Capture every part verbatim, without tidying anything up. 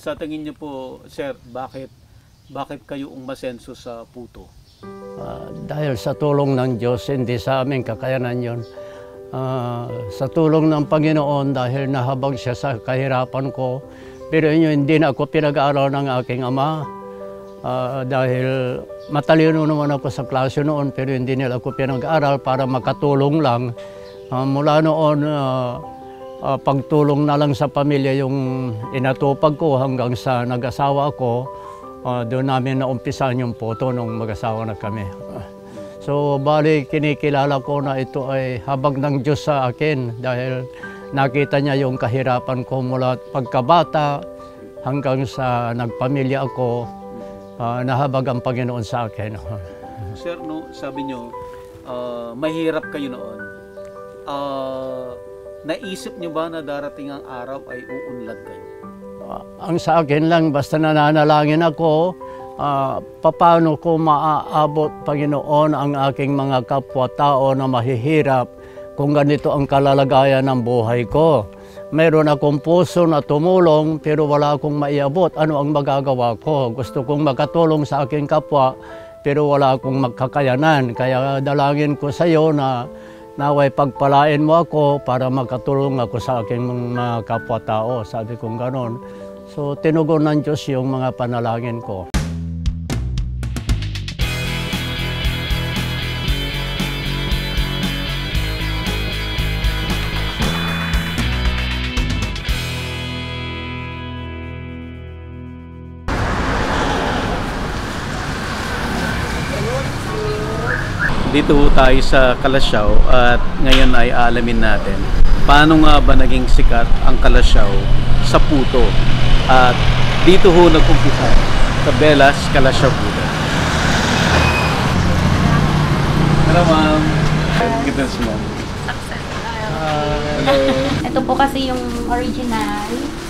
sa tingin niyo po, sir, bakit bakit kayo umasenso sa Puto? Uh, dahil sa tulong ng Diyos, hindi sa aming kakayanan yun. Uh, sa tulong ng Panginoon, dahil nahabag siya sa kahirapan ko, pero yun, hindi na ako pinag-aaral ng aking ama. Uh, dahil matalino naman ako sa klase noon, pero hindi nila ako pinag-aaral para makatulong lang. Uh, mula noon, uh, uh, pagtulong na lang sa pamilya yung inatupag ko hanggang sa nag-asawa ako. Uh, doon namin naumpisan yung Puto nung mag-asawa na kami. Uh, so, bali, kinikilala ko na ito ay habag ng Diyos sa akin dahil nakita niya yung kahirapan ko mula pagkabata hanggang sa nagpamilya ako. Uh, nahabag ang Panginoon sa akin. Sir, no, sabi nyo, uh, mahirap kayo noon. Uh, naisip nyo ba na darating ang araw ay uunlad kayo? Uh, ang sa akin lang, basta nananalangin ako, uh, paano ko maaabot, Panginoon, ang aking mga kapwa-tao na mahihirap kung ganito ang kalalagayan ng buhay ko. Meron akong puso na tumulong pero wala akong maiabot. Ano ang magagawa ko? Gusto kong makatulong sa aking kapwa pero wala akong magkakayanan. Kaya dalangin ko sa iyo na naway pagpalain mo ako para makatulong ako sa aking mga kapwa-tao. Sabi kong ganon. So tinugon ng Diyos yung mga panalangin ko. Dito ho tayo sa Kalasyaw at ngayon ay alamin natin paano nga ba naging sikat ang Kalasyaw sa Puto. At dito ho nag-umpisa sa Belas Kalasyaw Puto. Hello ma'am. Goodness ma'am. Hello. Ito po kasi yung original.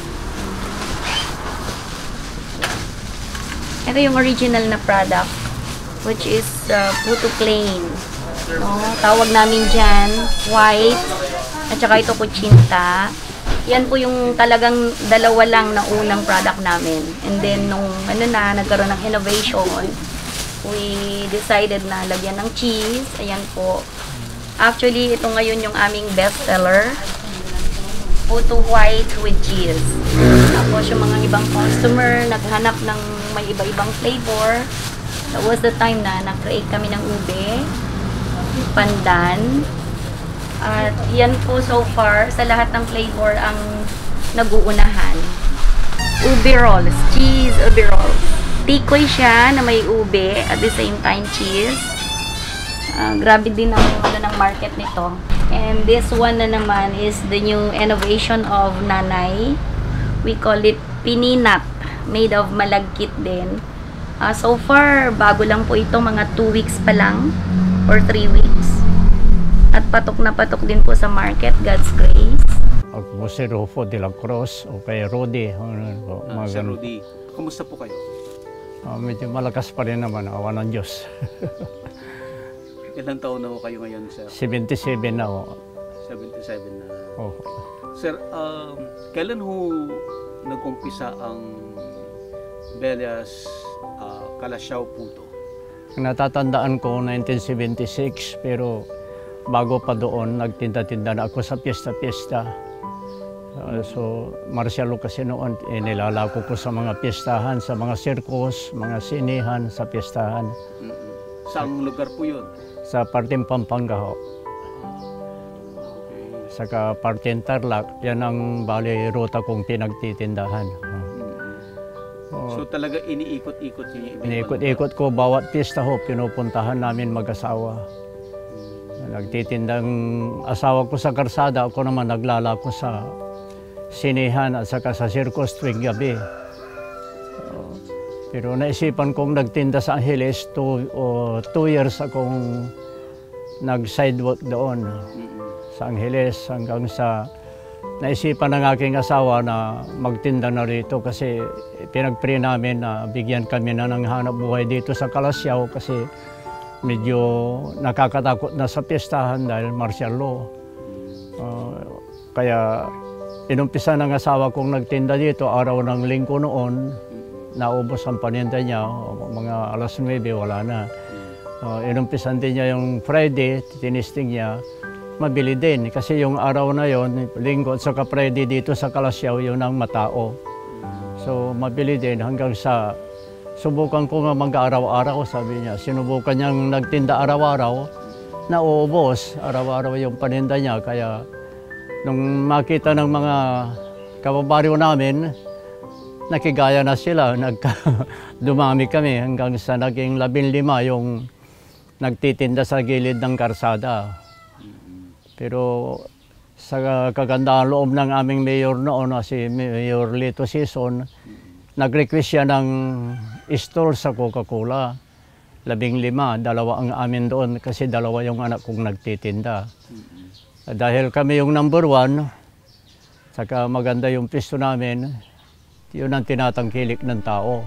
Ito yung original na product, which is uh, Puto Plain. No? Tawag namin dyan, white, at saka ito kuchinta. Yan po yung talagang dalawa lang na unang product namin. And then, nung ano na, nagkaroon ng innovation, we decided na lagyan ng cheese. Ayan po. Actually, ito ngayon yung aming best seller. Puto white with cheese. Tapos yung mga ibang customer, naghanap ng may iba-ibang flavor. That was the time na nag-create kami ng ube, pandan, at yan po so far sa lahat ng flavor ang nag-uunahan. Ube rolls, cheese ube rolls. Tikoy siya na may ube at the same time cheese. Uh, grabe din ang ano ng market nito. And this one na naman is the new innovation of Nanay. We call it pininat, made of malagkit din. Uh, so far, bago lang po ito, mga two weeks pa lang or three weeks. At patok na patok din po sa market, God's grace. Ako si Rufo de la Cruz o kay Rudy. Ano, ah, Sir Rudy, kumusta po kayo? Uh, medyo malakas pa rin naman, awa ng Diyos. Ilang taon na ho kayo ngayon, sir? seventy-seven na ho. seventy-seven na. Oh. Sir, um, kailan ho nag-umpisa ang Belas uh, Kalasyaw Puto? Natatandaan ko nineteen seventy-six, pero bago pa doon nagtinda-tinda na ako sa piyesta-piyesta. Uh, so martial law kasi noon, eh, nilalako ko sa mga piyestahan, sa mga sirkos, mga sinihan sa piyestahan. Mm-hmm. Saang lugar po yun? Sa parteng Pampanga ho. Okay. Saka parteng Tarlac, yan ang bali ruta kong pinagtitindahan. So talaga iniikot-ikot niyo yung Iniikot-ikot ko bawat pista ho, pinupuntahan namin mag-asawa. Nagtitindang asawa ko sa karsada, ako naman naglalako sa sinihan at saka sa sirkos tuwing gabi. Pero naisipan kong nagtinda sa Angeles, two, oh, two years akong nag-sidewalk doon sa Angeles hanggang sa naisipan ng aking asawa na magtinda na rito kasi pinag-pray namin na bigyan kami na ng hanap buhay dito sa Kalasyaw kasi medyo nakakatakot na sa piyestahan dahil martial law. Uh, kaya inumpisa ng asawa kong nagtinda dito, araw ng linggo noon, naubos ang paninda niya, mga alas nuwebe, wala na. Uh, inumpisan din niya yung Friday, tinisting niya, mabili din. Kasi yung araw na yon, linggo at saka Friday dito sa Kalasyaw, yun ang matao. So mabili din hanggang sa subukan ko nga mag-araw-araw, sabi niya. Sinubukan niyang nagtinda araw-araw, nauubos araw-araw yung paninda niya. Kaya nung makita ng mga kababaryo namin, nakigaya na sila, nagka, dumami kami hanggang sa naging labing lima yung nagtitinda sa gilid ng karsada. Pero sa kagandang loob ng aming mayor noon, si Mayor Lito Sison, nag-request siya ng store sa Coca-Cola. Labing lima, dalawa ang amin doon kasi dalawa yung anak kong nagtitinda. Dahil kami yung number one, saka maganda yung pisto namin, yun ang tinatangkilik ng tao.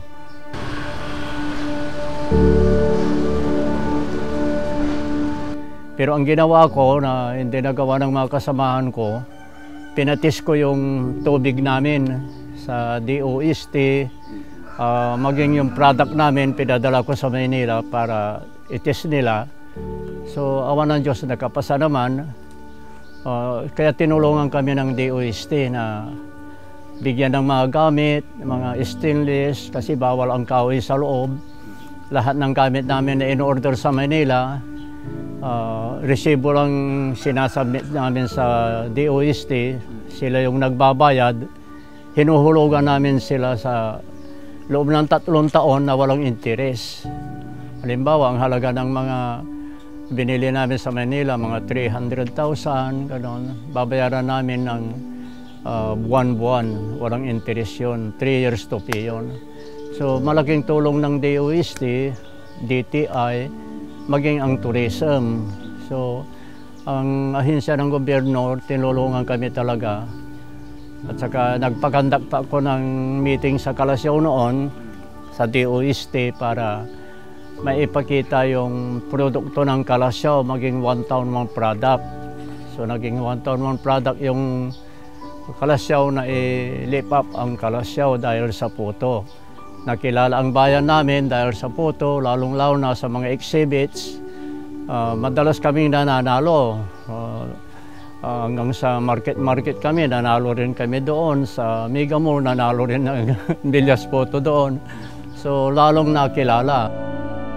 Pero ang ginawa ko na hindi nagawa ng mga kasamahan ko, pinatis ko yung tubig namin sa D O S T, uh, maging yung product namin, pinadala ko sa Maynila para itis nila. So awan ng Diyos, nakapasa naman. Uh, kaya tinulungan kami ng D O S T na bigyan ng mga gamit, mga stainless, kasi bawal ang kahoy sa loob. Lahat ng gamit namin na in-order sa Manila, uh, resibo lang sinasubmit namin sa D O S T. Sila yung nagbabayad. Hinuhulugan namin sila sa loob ng tatlong taon na walang interes. Halimbawa, ang halaga ng mga binili namin sa Manila, mga three hundred thousand, gano'n. Babayaran namin ng uh, buwan-buwan, walang interest yun. three years to pay yun. So malaking tulong ng D O S T, D T I, maging ang tourism. So ang ahensya ng gobyerno, tinulungan kami talaga. At saka nagpakandak pa ako ng meeting sa Kalasyaw noon, sa D O S T, para maipakita yung produkto ng Kalasyaw, maging one town, one product. So naging one town, one product yung Kalasyaw na i-lift up ang Kalasyaw dahil sa puto. Nakilala ang bayan namin dahil sa puto, lalong-lalo na sa mga exhibits. Uh, madalas kaming nananalo. Uh, uh, hanggang sa market-market kami, nanalo rin kami doon. Sa Mega Mall, nanalo rin ng bilyas puto doon. So lalong nakilala.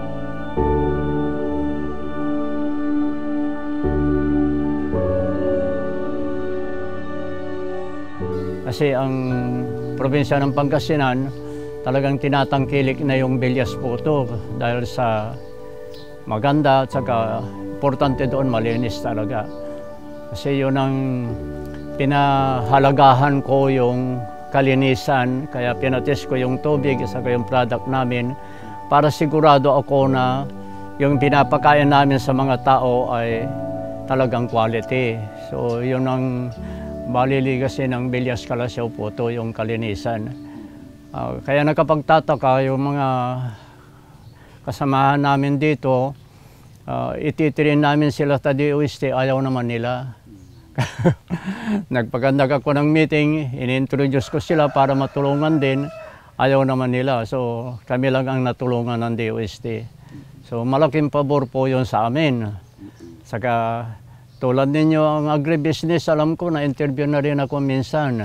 Kasi ang probinsya ng Pangasinan, talagang tinatangkilik na yung Bilyas Puto dahil sa maganda at saka importante doon, malinis talaga. Kasi yun ang pinahalagahan ko, yung kalinisan, kaya pinatis ko yung tubig at saka yung product namin para sigurado ako na yung pinapakain namin sa mga tao ay talagang quality. So yun ang maliligasin ng Bilyas Kalasyaw Puto, yung kalinisan. Uh, kaya nakapagtataka yung mga kasamahan namin dito, uh, ititirin namin sila sa D O S T, ayaw naman nila. Nagpagandag ako ng meeting, in-introduce ko sila para matulungan din, ayaw naman nila. So kami lang ang natulungan ng D O S T. So malaking pabor po yun sa amin. Saka tulad ninyo ang agribusiness, alam ko na interview na rin ako minsan.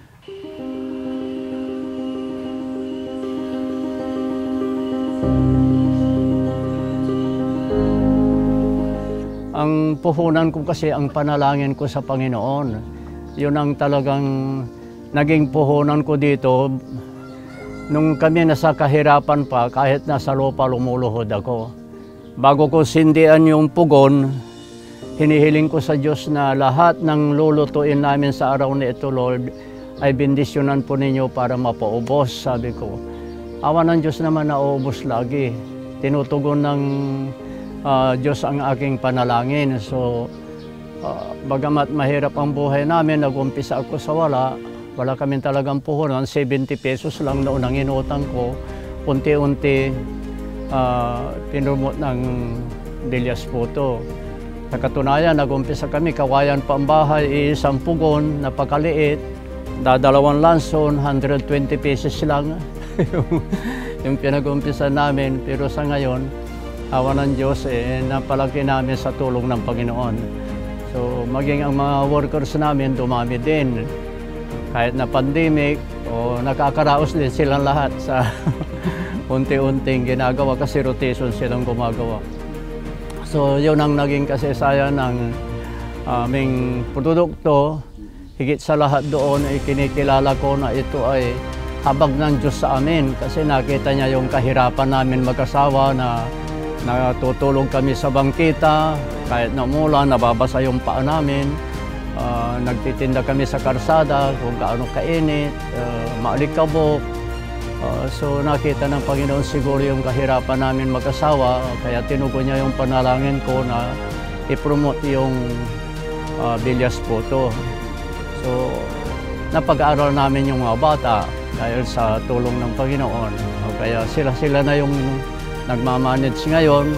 Ang puhunan ko kasi, ang panalangin ko sa Panginoon. Yun ang talagang naging puhunan ko dito. Nung kami nasa kahirapan pa, kahit nasa lupa lumuluhod ako. Bago ko sindihan yung pugon, hinihiling ko sa Diyos na lahat ng lulutuin namin sa araw na ito, Lord, ay bendisyonan po ninyo para mapaubos, sabi ko. Awa ng Diyos naman na uubos lagi. Tinutugon ng uh, Diyos ang aking panalangin. So, uh, bagamat mahirap ang buhay namin, nag-umpisa ako sa wala, wala kami talagang puhunan, seventy pesos lang noon ang inutang ko. Unti-unti, uh, pinrumot ng Bilyas Puto. Sa katunayan, nag-umpisa kami, kawayan pa ang bahay, isang pugon, napakaliit. dadalawang lanson, one hundred twenty pesos lang yung, yung pinag-umpisa namin. Pero sa ngayon, awa ng Diyos, eh, napalaki namin sa tulong ng Panginoon. So maging ang mga workers namin dumami din. Kahit na pandemic, o nakakaraos din silang lahat sa unti-unting ginagawa kasi rotation silang gumagawa. So yun ang naging kasaysayan ng aming produkto. Higit sa lahat doon ay kinikilala ko na ito ay habag ng Diyos sa amin kasi nakita niya yung kahirapan namin mag-asawa na natutulog kami sa bangkita, kahit na umulan, nababasa yung paa namin. Uh, nagtitinda kami sa karsada kung gaano kainit, uh, maalikabok. Uh, so nakita ng Panginoon siguro yung kahirapan namin mag-asawa, kaya tinugon niya yung panalangin ko na i-promote yung uh, Villas Puto. So napag-aaral namin yung mga bata dahil sa tulong ng Panginoon. Uh, kaya sila-sila na yung nagmamanage ngayon.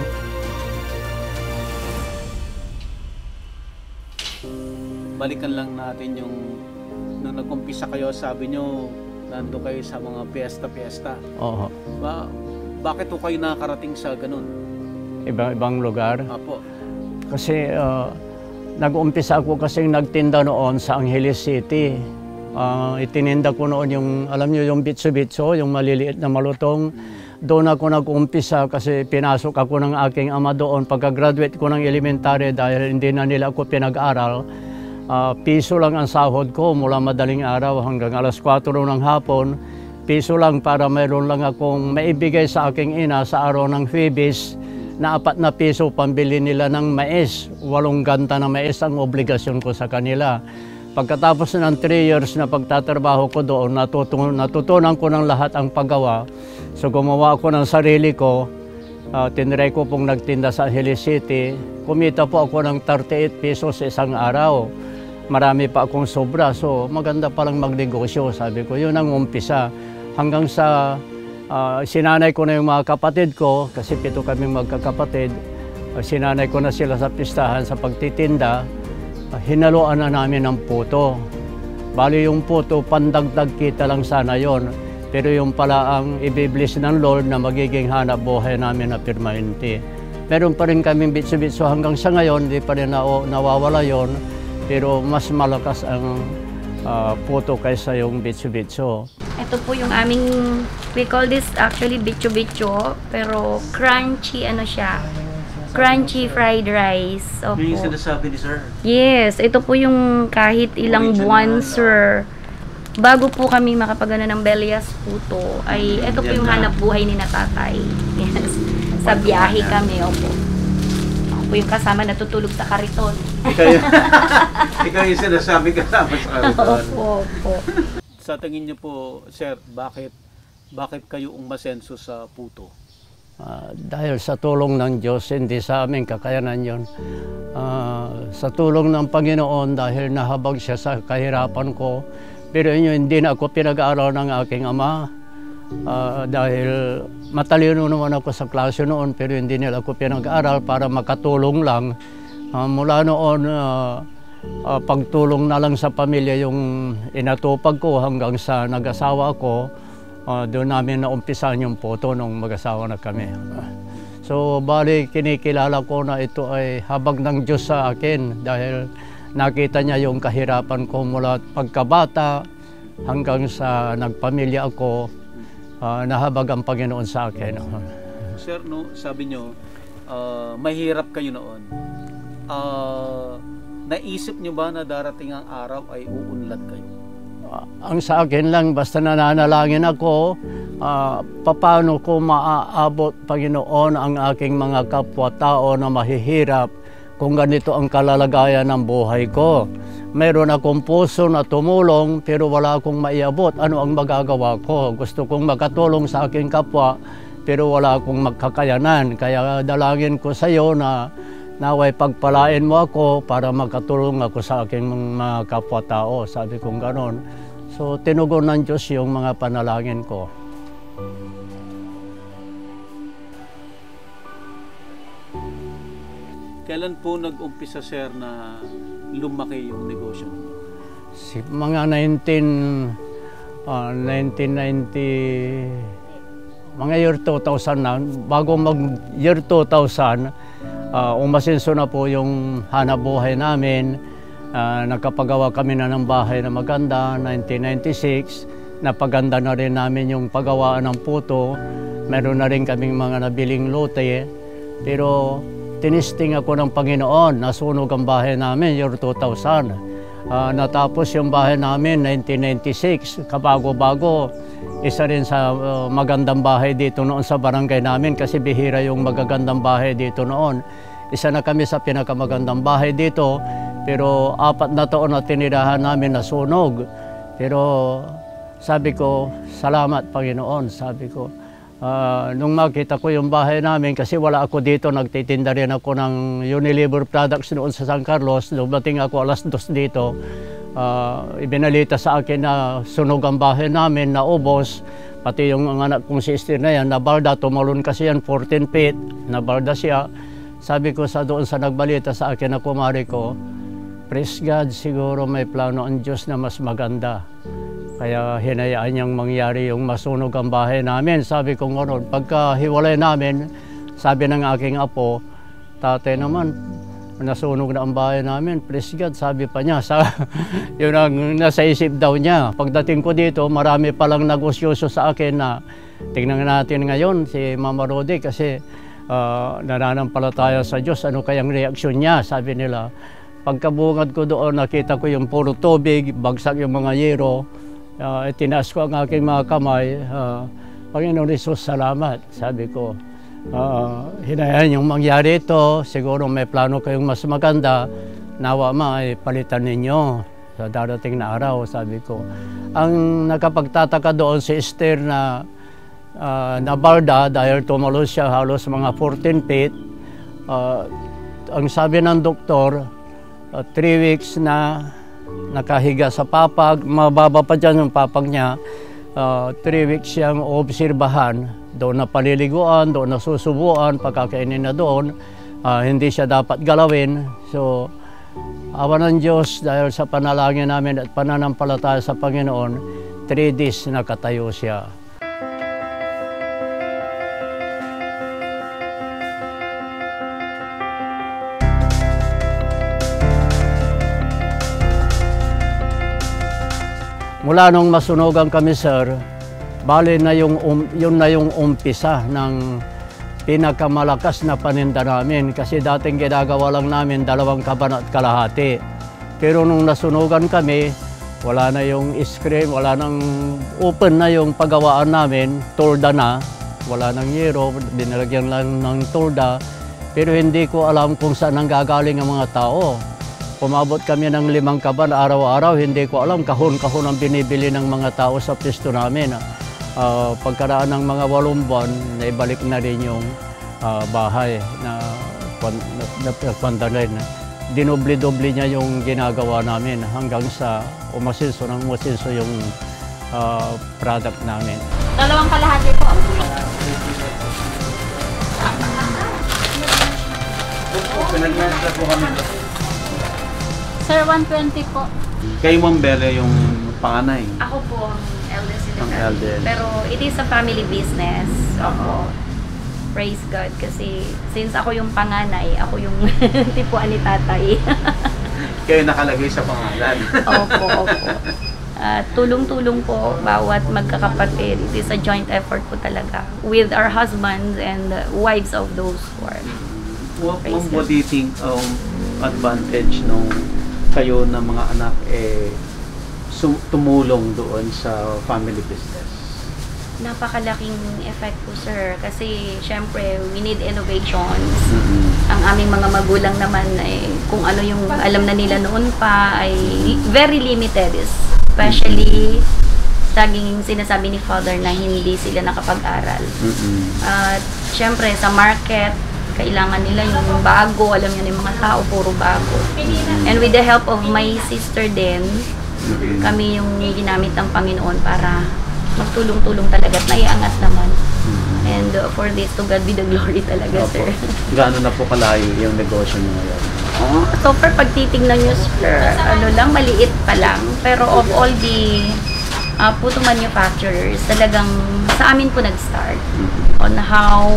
Balikan lang natin yung nung nag-umpisa kayo, sabi nyo nando kayo sa mga piyesta-piyesta. Oo. Ba bakit po kayo nakakarating sa ganun? Ibang-ibang lugar. Apo. Kasi uh, nag-umpisa ako kasi nagtinda noon sa Angeles City. Uh, itininda ko noon yung, alam nyo, yung bitso-bitso, yung maliliit na malutong. Doon ako nag-umpisa kasi pinasok ako ng aking ama doon. Pagka-graduate ko ng elementary dahil hindi na nila ako pinag-aral, uh, piso lang ang sahod ko mula madaling araw hanggang alas kwatro ng hapon. Piso lang para mayroon lang akong maibigay sa aking ina sa araw ng Huwebes na apat na piso pambili nila ng mais. Walong ganta na mais ang obligasyon ko sa kanila. Pagkatapos ng three years na pagtatrabaho ko doon, natutunan, natutunan ko ng lahat ang paggawa. So gumawa ako ng sarili ko. Uh, tinry ko pong nagtinda sa Angeles City. Kumita po ako ng thirty-eight pesos sa isang araw. Marami pa akong sobra. So maganda palang magnegosyo. Sabi ko, yun ang umpisa. Hanggang sa uh, sinanay ko na yung mga kapatid ko, kasi pito kaming magkakapatid. Uh, sinanay ko na sila sa pistahan sa pagtitinda. Uh, hinaluan na namin ng puto. Bali yung puto, pandagdag kita lang sana yon. Pero yung pala ang ibibless ng Lord na magiging hanap buhay namin na permanente. Meron pa rin kaming bitso-bitso hanggang sa ngayon, hindi pa rin na, nawawala yon. Pero mas malakas ang uh, puto kaysa yung bitso-bitso. Ito po yung aming, we call this actually bitso-bitso, pero crunchy ano siya. Crunchy fried rice. Opo. Yung sinasabi ni sir? Yes, ito po yung kahit ilang Original. buwan, sir. Bago po kami makapagana ng Villas Puto, ay ito po yung hanap buhay ni natatay. Yes. Sa biyahe kami, opo. Ako po yung kasama natutulog sa kariton. Ikaw yung, ikaw yung sinasabi kasama sa kariton. Opo, opo. Sa tingin niyo po, sir, bakit bakit kayo umasenso sa Puto? Uh, dahil sa tulong ng Diyos, hindi sa aming kakayanan yun. Uh, sa tulong ng Panginoon, dahil nahabag siya sa kahirapan ko, pero yun, hindi na ako pinag-aaral ng aking ama. Uh, dahil matalino naman ako sa klase noon, pero hindi nila ako pinag-aaral para makatulong lang. Uh, mula noon, uh, uh, pagtulong na lang sa pamilya yung inatupag ko hanggang sa nag-asawa ko. Uh, doon namin naumpisan yung puto nung mag-asawa na kami. So, bali, kinikilala ko na ito ay habag ng Diyos sa akin dahil nakita niya yung kahirapan ko mula pagkabata hanggang sa nagpamilya ako, uh, nahabag ang Panginoon sa akin. Sir, no, sabi niyo, uh, mahirap kayo noon. Uh, naisip niyo ba na darating ang araw ay uunlad kayo? Ang sa akin lang, basta nananalangin ako, uh, paano ko maaabot, Panginoon, ang aking mga kapwa-tao na mahihirap kung ganito ang kalalagayan ng buhay ko. Mayroon akong puso na tumulong pero wala akong maiabot. Ano ang magagawa ko? Gusto kong makatulong sa aking kapwa pero wala akong magkakayanan. Kaya dalangin ko sa iyo na naway pagpalain mo ako para makatulong ako sa aking mga kapwa-tao. Sabi kong ganon. So tinugon ng Diyos yung mga panalangin ko. Kailan po nag-umpisa, sir, na lumaki yung negosyo? si, mga nineteen, uh, nineteen ninety, mga year two thousand na, bago mag year two thousand, uh, umasenso na po yung hanap buhay namin. Uh, nagkapagawa kami na ng bahay na maganda, nineteen ninety-six. Napaganda na rin namin yung paggawaan ng puto. Meron na rin kaming mga nabiling lote. Pero tinisting ako ng Panginoon, nasunog ang bahay namin year two thousand. Uh, natapos yung bahay namin nineteen ninety-six, kabago-bago. Isa rin sa uh, magandang bahay dito noon sa barangay namin kasi bihira yung magagandang bahay dito noon. Isa na kami sa pinakamagandang bahay dito, pero apat na taon na tinirahan namin nasunog. Pero sabi ko, salamat Panginoon, sabi ko. Uh, nung makita ko yung bahay namin, kasi wala ako dito, nagtitinda rin ako ng Unilever products noon sa San Carlos. Dumating ako alas dos dito, uh, ibinalita sa akin na sunog ang bahay namin, naubos. Pati yung anak kong sister na yan, nabalda, tumalon kasi yan, fourteen feet, nabalda siya. Sabi ko sa doon sa nagbalita sa akin na kumari ko, praise God, siguro may plano ang Diyos na mas maganda. Kaya hinayaan niyang mangyari yung masunog ang bahay namin. Sabi ko gano'n, pagka hiwalay namin, sabi ng aking apo, tatay naman, nasunog na ang bahay namin, praise God, sabi pa niya. Sa, yun ang nasa isip daw niya. Pagdating ko dito, marami palang negosyoso sa akin na tingnan natin ngayon si Mama Rodi kasi uh, nananampalataya sa Diyos, ano kayang reaksyon niya, sabi nila. Pagkabungad ko doon, nakita ko yung puro tubig, bagsak yung mga yero. Uh, itinaas ko ang aking mga kamay. Uh, Panginoon Jesus, salamat, sabi ko. Uh, hinayaan yung mangyari ito. Siguro may plano kayong mas maganda. Nawa ma, ay palitan ninyo sa darating na araw, sabi ko. Ang nakapagtataka doon si Esther na uh, nabalda dahil tumalo siya halos mga fourteen feet. Uh, ang sabi ng doktor, uh, three weeks na nakahiga sa papag, mababa pa dyan yung papag niya. Uh, three weeks siyang obserbahan, doon na paliliguan, doon na susubuan, pagkakainin na doon. Uh, hindi siya dapat galawin. So, awa ng Diyos, dahil sa panalangin namin at pananampalataya sa Panginoon, three days nakatayo siya. Mula nung masunogan kami, sir, bali na yung, um, yun na yung umpisa ng pinakamalakas na paninda namin kasi dating ginagawa lang namin dalawang kaban at kalahati. Pero nung nasunogan kami, wala na yung screen, wala nang open na yung paggawaan namin, tolda na, wala nang yero, binalagyan lang ng tolda. Pero hindi ko alam kung saan nanggagaling ang mga tao. Pumabot kami ng limang kaban araw-araw, hindi ko alam, kahon-kahon ang binibili ng mga tao sa pisto namin. Uh, pagkaraan ng mga walong buwan, naibalik na rin yung uh, bahay na napagpandarin. Dinoble-doble niya yung ginagawa namin hanggang sa umasinso ng umasinso yung uh, product namin. Dalawang kalahati po. Pinag-menta po kami. Sir, one twenty po. Kay Ma'am Belle yung panganay. Ako po ang eldest in the Ang family. eldest. Pero it is a family business. Ako. Praise God. Kasi since ako yung panganay, ako yung tipuan ni tatay. Kayo nakalagay sa pangalan. Opo, opo. Uh, tulong-tulong po bawat magkakapatid. It is a joint effort po talaga with our husbands and wives of those who are. What, what do you think um, advantage nung kayo na mga anak eh tumulong doon sa family business? Napakalaking effect po, sir, kasi syempre we need innovations. Mm-hmm. Ang aming mga magulang naman ay kung ano yung alam na nila noon pa ay very limited, especially laging sinasabi ni Father na hindi sila nakapag-aral. Mm-hmm. At syempre sa market kailangan nila yung bago, alam niyo yung mga tao, puro bago. And with the help of my sister din, mm-hmm. kami yung ginamit ng Panginoon para magtulong-tulong talaga at naiangat naman. Mm-hmm. And uh, for this, to God be the glory talaga, Opo. sir. Gaano na po kalayo yung negosyo niyo ngayon? Oh, so far, pag titignan nyo, sir, ano lang, maliit pa lang. Pero of all the uh, puto manufacturers, talagang sa amin po nag-start on how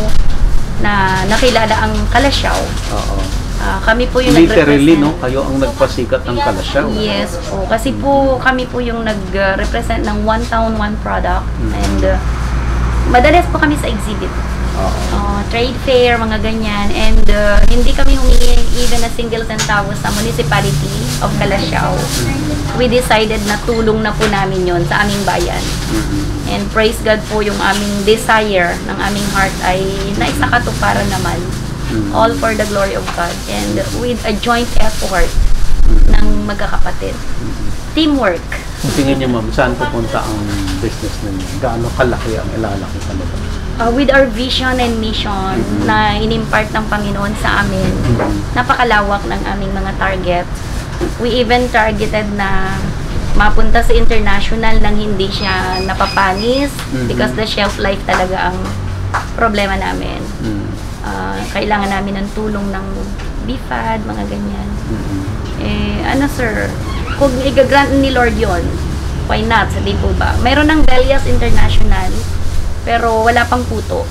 na nakilala ang Kalasyaw. Oo. Ah, kami po yung Literally, nag-represent. no? Kayo ang nagpasikat ng Kalasyaw. Yes po. Kasi po kami po yung nag-represent ng One Town, One Product. And uh, madalas po kami sa exhibit. Oo. Uh, trade fair, mga ganyan. And uh, hindi kami humingi even a single centavo sa municipality of Kalasyaw. We decided na tulong na po namin yon sa aming bayan. And praise God po, yung aming desire ng aming heart ay naisakatuparan naman. All for the glory of God. And with a joint effort ng magkakapatid. Teamwork. Kung tingin niyo, ma'am, saan pupunta ang business ninyo? Gaano kalaki ang ilalaki talaga? Uh, with our vision and mission na inimpart ng Panginoon sa amin, napakalawak ng aming mga target. We even targeted na mapunta sa international nang hindi siya napapanis because the shelf life talaga ang problema namin. Uh, kailangan namin ng tulong ng B F A D, mga ganyan. Eh, ano sir, kung i-grant ni Lord yon, why not? Sabi po ba? Mayroon ng Belias International, pero wala pang puto.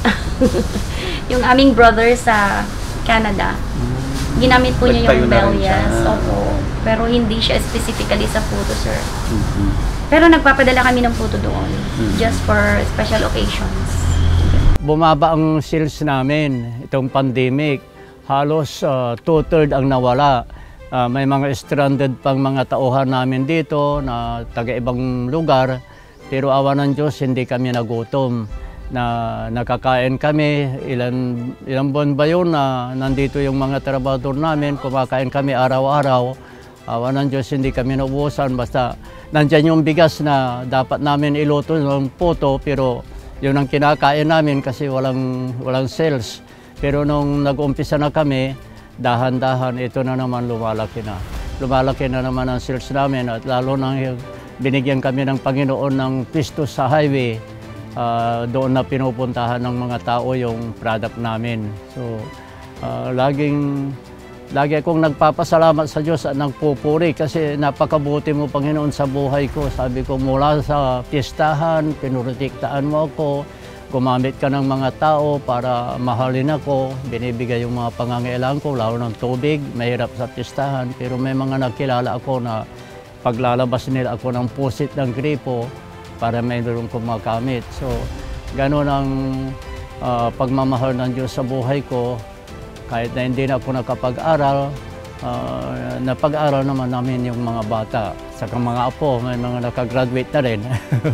Yung aming brother sa Canada, ginamit po niya Nagtayo yung na rin Belias. siya. Opo. Pero hindi siya specifically sa puto, sir. Pero nagpapadala kami ng puto doon, just for special occasions. Bumaba ang sales namin itong pandemic. Halos uh, two-third ang nawala. Uh, may mga stranded pang mga tauhan namin dito na taga-ibang lugar. Pero awa ng Diyos, hindi kami nagutom. Na nakakain kami, ilan, ilang buwan ba yun na nandito yung mga trabador namin, kumakain kami araw-araw. Awa ng Diyos, hindi kami naubusan. Basta nandyan yung bigas na dapat namin iluto ng puto, pero yun ang kinakain namin kasi walang, walang sales. Pero nung nag-umpisa na kami, dahan-dahan, ito na naman lumalaki na. Lumalaki na naman ang sales namin at lalo nang binigyan kami ng Panginoon ng pisto sa highway. Uh, doon na pinupuntahan ng mga tao yung product namin. So, uh, laging, lagi akong nagpapasalamat sa Diyos at nagpupuri kasi napakabuti mo, Panginoon, sa buhay ko. Sabi ko, mula sa pistahan, pinurotektaan mo ako, gumamit ka ng mga tao para mahalin ako, binibigay yung mga pangangailangan ko, lalo ng tubig, mahirap sa pistahan. Pero may mga nagkilala ako na paglalabas nila ako ng pusit ng gripo para mayroon kong makamit. So, gano'n ang uh, pagmamahal ng Diyos sa buhay ko. Kahit na hindi na ako nakapag-aral, uh, napag-aral naman namin yung mga bata. Saka mga apo, may mga nakagraduate na rin.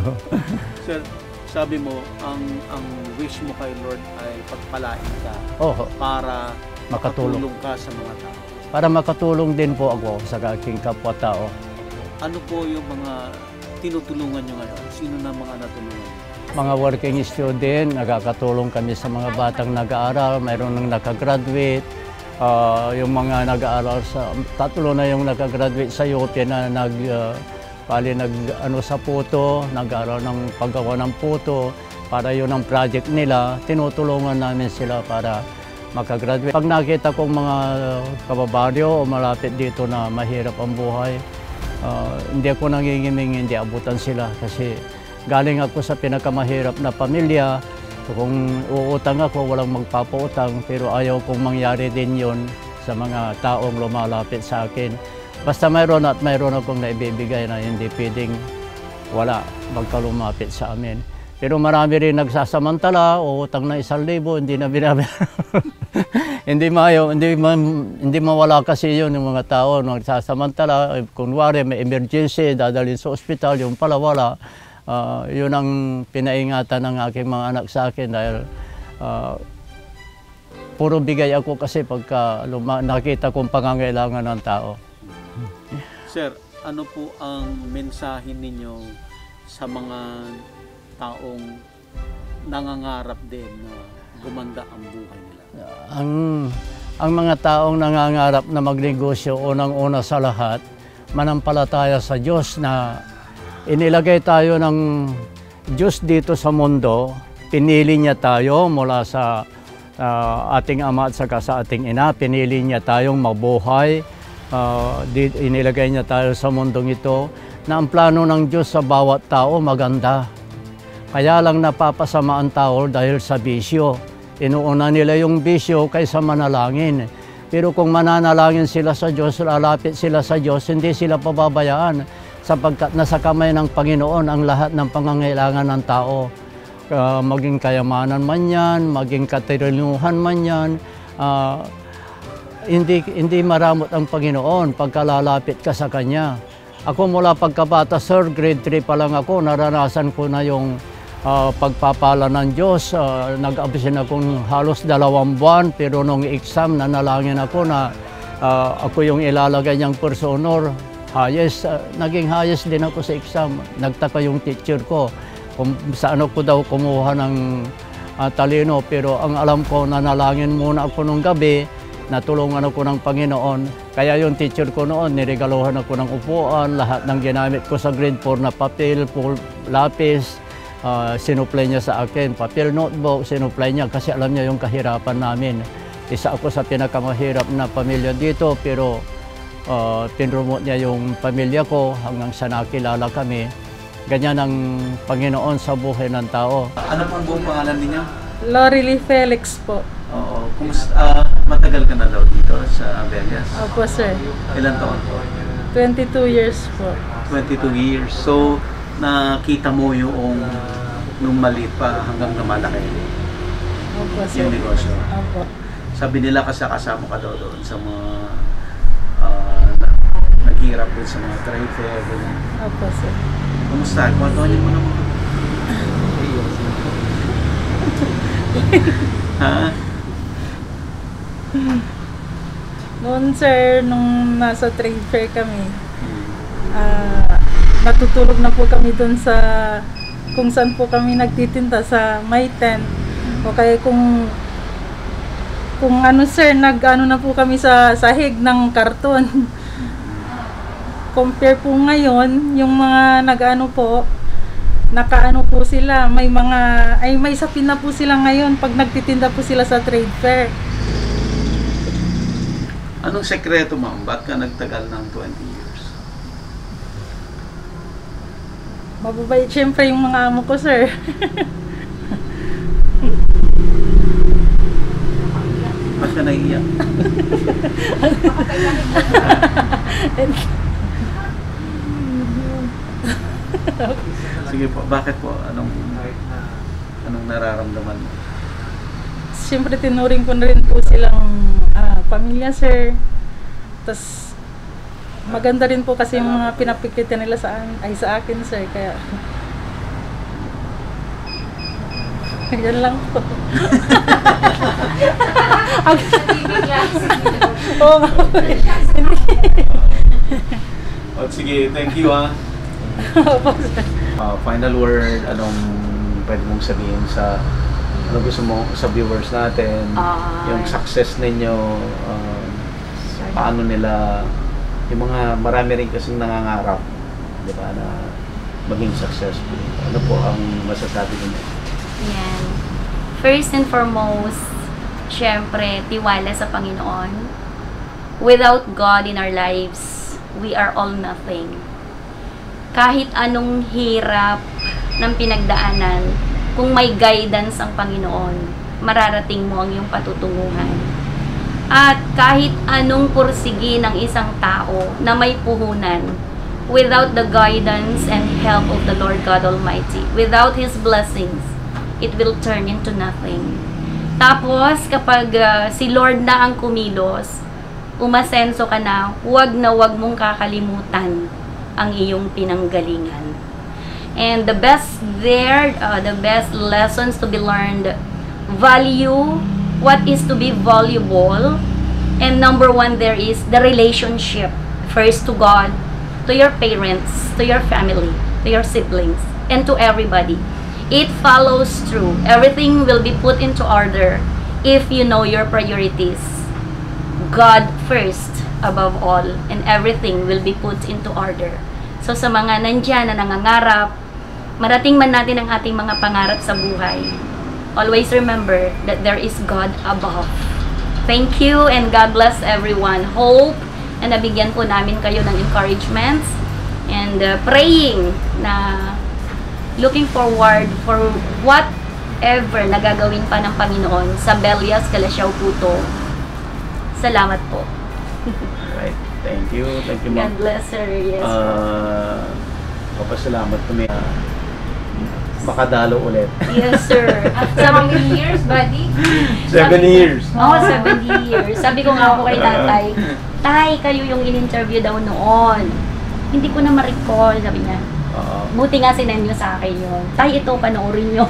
Sir, sabi mo, ang ang wish mo kay Lord ay pagpalain ka Oh, para makatulong. makatulong ka sa mga tao. Para makatulong din po ako sa aking kapwa-tao. Ano po yung mga tinutulungan nyo ngayon? Sino na mga natulungan? Mga working student, nagkakatulong kami sa mga batang nag-aaral, mayroon nang nakagraduate. Uh, yung mga nag-aaral sa, tatlo na yung nakagraduate sa U P na nag, uh, pali nag, ano, sa puto, nag-aaral ng paggawa ng puto, para yun ang project nila, tinutulungan namin sila para makagraduate. Pag nakita kong mga kababaryo o malapit dito na mahirap ang buhay, Uh, hindi ako nangingiming, hindi abutan sila kasi galing ako sa pinakamahirap na pamilya. So, kung uutang ako, walang magpapautang, pero ayaw kong mangyari din yon sa mga taong lumalapit sa akin. Basta mayroon at mayroon akong naibibigay na hindi pwedeng wala magkalumapit sa amin. Pero marami rin nagsasamantala, uutang na isang libo, hindi na binabayaran. Hindi mayo, hindi ma, hindi mawala kasi yun yung mga tao nagsasamantala. Kunwari may emergency, dadalhin sa ospital, yung pala wala. Uh, yun ang pinaingatan ng aking mga anak sa akin dahil uh, puro bigay ako kasi pagka luma, nakita kong pangangailangan ng tao. Sir, ano po ang mensahe ninyo sa mga taong nangangarap din na gumanda ang buhay nila? Ang, ang mga taong nangangarap na magnegosyo, unang-una sa lahat, manampalataya sa Diyos na inilagay tayo ng Diyos dito sa mundo pinili niya tayo mula sa uh, ating ama at saka sa ating ina. Pinili niya tayong mabuhay. Uh, di, inilagay niya tayo sa mundong ito na ang plano ng Diyos sa bawat tao maganda. Kaya lang napapasama ang tao dahil sa bisyo. Inuuna nila yung bisyo kaysa manalangin. Pero kung mananalangin sila sa Diyos, lalapit sila sa Diyos, hindi sila pababayaan sapagkat nasa kamay ng Panginoon ang lahat ng pangangailangan ng tao. Uh, maging kayamanan man yan, maging katirinuhan man yan, uh, hindi, hindi maramot ang Panginoon pagkalalapit ka sa Kanya. Ako mula pagkabata, sir, grade three pa lang ako, naranasan ko na yung uh, pagpapala ng Diyos. Uh, Nag-abisin akong halos dalawang buwan, pero nung exam, nanalangin ako na uh, ako yung ilalagay niyang first honor. Highest, uh, naging highest din ako sa exam. Nagtaka yung teacher ko kung saan ako daw kumuha ng uh, talino, pero ang alam ko, nanalangin muna ako nung gabi, natulungan ako ng Panginoon. Kaya yung teacher ko noon, niregaluhan ako ng upuan, lahat ng ginamit ko sa grade four na papel, lapis, uh, sinupply niya sa akin. Papel, notebook, sinupply niya kasi alam niya yung kahirapan namin. Isa ako sa pinakamahirap na pamilya dito, pero uh, pinromote niya yung pamilya ko hanggang sa nakilala kami. Ganyan ang Panginoon sa buhay ng tao. Ano pang buong pangalan ninyo? Lorely Felix po. Oo. Kumusta, uh, matagal ka na daw dito sa Vegas? Opo, sir. Ilan taon po? twenty-two years po. twenty-two years. So, nakita mo yung nung maliit pa hanggang lumalaki Opo, sir. yung negosyo. Opo. Sabi nila kasi kasama ka daw doon sa mga uh, naghihirap din sa mga trade fair. Ganyan. Opo, sir. Kumusta? Kwantuhan mo naman. Ha? Noon, sir, nung nasa trade fair kami, ah, natutulog na po kami doon sa kung saan po kami nagtitinda sa May ten. O kaya kung kung ano, sir, nag-ano na po kami sa sahig ng karton. Compare po ngayon, yung mga nag-ano po, nakaano po sila, may mga, ay may sapin na po sila ngayon pag nagtitinda po sila sa trade fair. Anong sekreto, ma'am? Ba't ka nagtagal ng twenty years? Mababait syempre yung mga amo ko, sir. Ba't ka naiiyak? Sige po, bakit po? Anong anong nararamdaman mo? Siyempre tinuring ko na rin po silang ah, pamilya, sir. Tapos maganda rin po kasi yung mga pinapikita nila sa, ay, sa akin, sir. Kaya yan lang po. Oo nga. Oh, sige, thank you ah. Uh, final word, anong pwede mong sabihin sa ano gusto mo sa viewers natin, Uh, yung success ninyo, um, paano nila, yung mga marami rin kasing nangangarap, di ba, na maging successful. Ano po ang masasabi ninyo? Yan. First and foremost, syempre, tiwala sa Panginoon. Without God in our lives, we are all nothing. Kahit anong hirap ng pinagdaanan, kung may guidance ang Panginoon, mararating mo ang iyong patutunguhan. At kahit anong pursigi ng isang tao na may puhunan, without the guidance and help of the Lord God Almighty, without His blessings, it will turn into nothing. Tapos, kapag uh, si Lord na ang kumilos, umasenso ka na, huwag na huwag mong kakalimutan ang iyong pinanggalingan. And the best there, uh, the best lessons to be learned, value what is to be valuable. And number one there is the relationship. First to God, to your parents, to your family, to your siblings, and to everybody. It follows through. Everything will be put into order if you know your priorities. God first above all, and everything will be put into order. So sa mga nandyan na nangangarap, marating man natin ang ating mga pangarap sa buhay, always remember that there is God above. Thank you and God bless everyone. Hope na nabigyan po namin kayo ng encouragements and uh, praying na looking forward for whatever na gagawin pa ng Panginoon sa Belias, Calasiao, Puto. Salamat po. Right. Thank you. Thank you, God ma'am. bless her. Yes. Uh, papasalamat kami uh, makadalo ulit. Yes, sir. After how many years, buddy? Seven years. Oo, oh, seventy years. Sabi ko nga po kay tatay, Tay, kayo yung in-interview daw noon. Hindi ko na ma-recall, sabi niya. Oo. Buti nga sinend nyo sa akin yun. Tay, ito, panoorin nyo.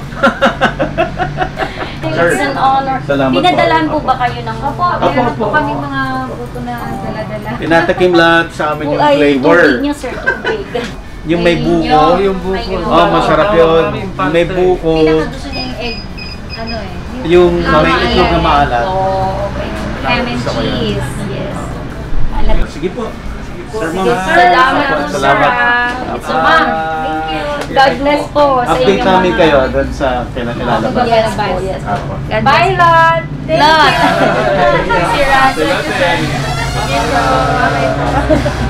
Sir, It's an honor. salamat po. Pinadalan po ba kayo ng... Opo, Opo, meron opo. po kaming mga buto na dala-dala. Tinatakim lahat sa amin yung Ay, flavor. tubig nyo, sir, tubig. Yung may buko. Ayun, yung buko. ayun. Oh, masarap yun. May buko. Pinakagusto niya yung egg. Ano eh? Yung Ah, may itlog na maalat. Oh, okay. Ham and Gusto ko yan. cheese. Yes. Alat. Sige po. Sir, Sige, ma'am. salamat Opo, po, sir. Salamat. ah. So, ma'am, thank you. God bless po sa Update inyo. namin kayo doon sa kailangan Yes po, yes po. Bye. God Bye, bless. Lord. Thank Lot. you. Si Russell. Salamat. Thank you. Bye-bye po.